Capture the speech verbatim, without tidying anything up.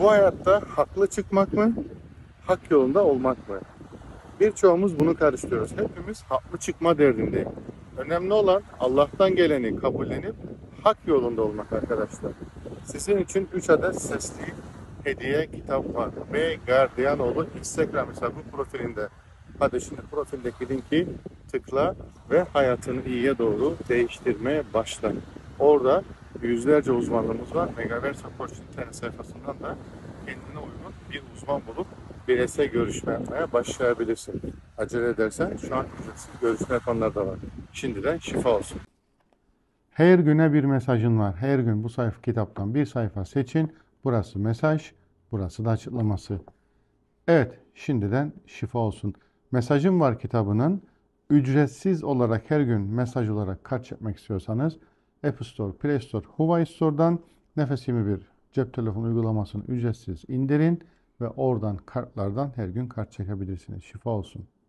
Bu hayatta haklı çıkmak mı, hak yolunda olmak mı? Birçoğumuz bunu karıştırıyoruz. Hepimiz haklı çıkma derdindeyiz. Önemli olan Allah'tan geleni kabullenip hak yolunda olmak arkadaşlar. Sizin için üç adet sesli hediye kitap var. Ve Gardiyanoğlu Instagram hesabı profilinde. Hadi şimdi profildeki linki tıkla ve hayatını iyiye doğru değiştirmeye başla. Orada yüzlerce uzmanlığımız var. Megaverse Koç internet sayfasından da kendine uygun bir uzman bulup bireysel görüşme yapmaya başlayabilirsin. Acele edersen şu an ücretsiz görüşme yapanlar da var. Şimdiden şifa olsun. Her güne bir mesajın var. Her gün bu sayfa kitaptan bir sayfa seçin. Burası mesaj, burası da açıklaması. Evet, şimdiden şifa olsun. Mesajım var kitabının ücretsiz olarak her gün mesaj olarak kart çekmek istiyorsanız App Store, Play Store, Huawei Store'dan Nefes yirmi bir cep telefonu uygulamasını ücretsiz indirin ve oradan kartlardan her gün kart çekebilirsiniz. Şifa olsun.